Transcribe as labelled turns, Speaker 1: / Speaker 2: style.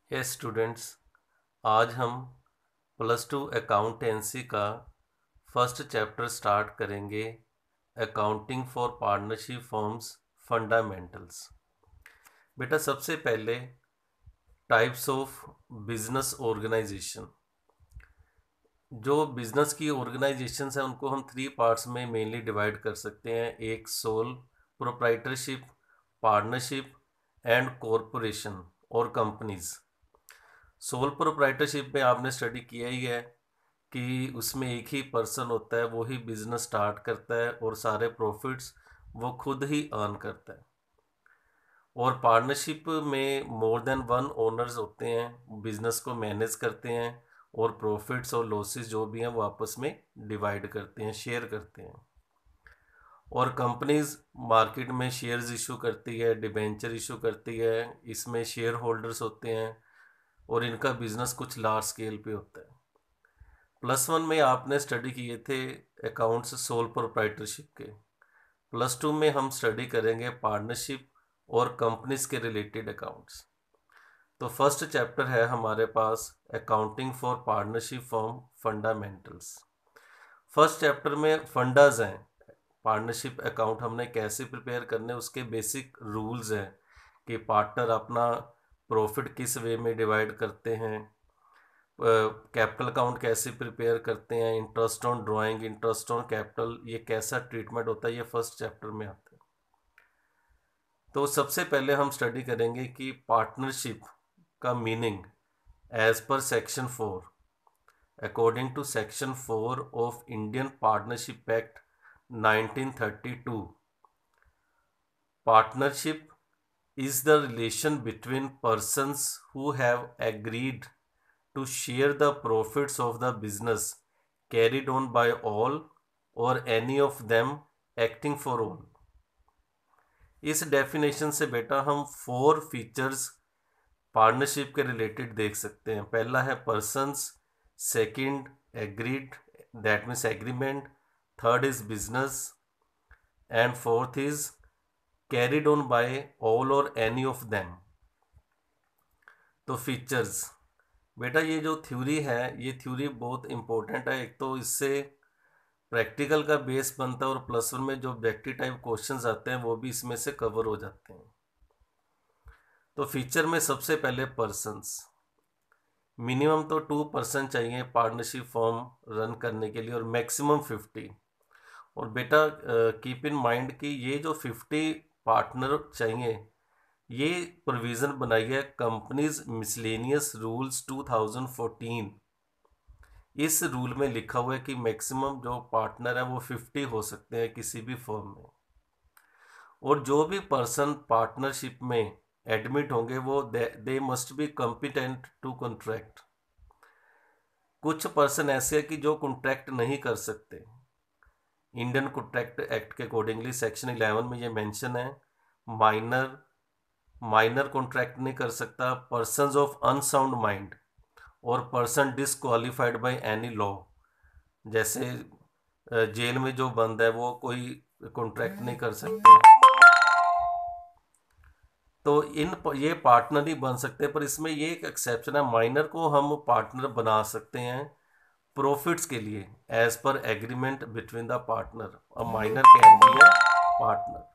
Speaker 1: Yes students, आज हम +2 accountancy का फर्स्ट चैप्टर स्टार्ट करेंगे। Accounting for partnership forms fundamentals. बेटा, सबसे पहले टाइप्स ऑफ बिजनेस ऑर्गेनाइजेशन। जो बिजनेस की ऑर्गेनाइजेशंस हैं उनको हम 3 पार्ट्स में मेनली डिवाइड कर सकते हैं। एक sole proprietorship, partnership and corporation और कंपनीज। सोल प्रोप्राइटरशिप में आपने स्टडी किया ही है कि उसमें एक ही पर्सन होता है, वो ही बिजनेस स्टार्ट करता है और सारे प्रॉफिट्स वो खुद ही अर्न करता है। और पार्टनरशिप में मोर देन वन ओनर्स होते हैं, बिजनेस को मैनेज करते हैं और प्रॉफिट्स और लॉसेस जो भी हैं वो आपस में डिवाइड करते हैं, शेयर करते हैं। और कंपनीज मार्केट में शेयर्स इशू करती है, डिबेंचर इशू करती है, इसमें शेयर होल्डर्स होते हैं और इनका बिजनेस कुछ लार्ज स्केल पे होता है। +1 में आपने स्टडी किए थे अकाउंट्स सोल प्रोप्राइटरशिप के। +2 में हम स्टडी करेंगे पार्टनरशिप और कंपनीज के रिलेटेड अकाउंट्स। तो फर्स्ट चैप्टर है हमारे पास accounting for partnership form fundamentals. First chapter में फंडाज हैं, पार्टनरशिप अकाउंट हमने कैसे प्रिपेयर करने उसके बेसिक रूल्स हैं कि पार्टनर अपना प्रॉफिट किस वे में डिवाइड करते हैं, कैपिटल अकाउंट कैसे प्रिपेयर करते हैं, interest on drawing, interest on capital, ये कैसा ट्रीटमेंट होता है, ये फर्स्ट चैप्टर में आता है। तो सबसे पहले हम स्टडी करेंगे कि पार्टनरशिप का meaning as per section 4। According to section 4 of Indian partnership act 1932, partnership is the relation between persons who have agreed to share the profits of the business carried on by all or any of them acting for all। इस definition से बेटा हम 4 features partnership के related देख सकते हैं। पहला है persons, second agreed, that means agreement, third is business and fourth is carried on by all or any of them। तो फीचर्स बेटा, ये जो थ्योरी है ये थ्योरी बहुत इंपॉर्टेंट है। एक तो इससे प्रैक्टिकल का बेस बनता है और +1 में जो ऑब्जेक्टिव टाइप क्वेश्चंस आते हैं वो भी इसमें से कवर हो जाते हैं। तो फीचर में सबसे पहले पर्सन्स, मिनिमम तो 2 पर्सन चाहिए पार्टनरशिप फॉर्म रन करने के लिए और मैक्सिमम 50। और बेटा कीप इन माइंड कि ये जो 50 पार्टनर चाहिए ये प्रोविज़न बनाई है कंपनीज मिसलेनियस रूल्स 2014। इस रूल में लिखा हुआ है कि मैक्सिमम जो पार्टनर है वो 50 हो सकते हैं किसी भी फर्म में। और जो भी पर्सन पार्टनरशिप में एडमिट होंगे वो they must be competent to contract. कुछ पर्सन ऐसे हैं कि जो कॉन्ट्रैक्ट नहीं कर सकते। इंडियन कॉन्ट्रैक्ट एक्ट के अकॉर्डिंगली सेक्शन 11 में ये मेंशन है, माइनर कॉन्ट्रैक्ट नहीं कर सकता, पर्सन्स ऑफ अनसाउंड माइंड और person disqualified by any law, जैसे जेल में जो बंद है वो कोई कॉन्ट्रैक्ट नहीं कर सकते। तो ये पार्टनर ही बन सकते हैं, पर इसमें ये एक एक्सेप्शन है, माइनर को हम पार्टनर बना सकते हैं प्रॉफिट्स के लिए as per agreement between the partner. A minor can be a partner.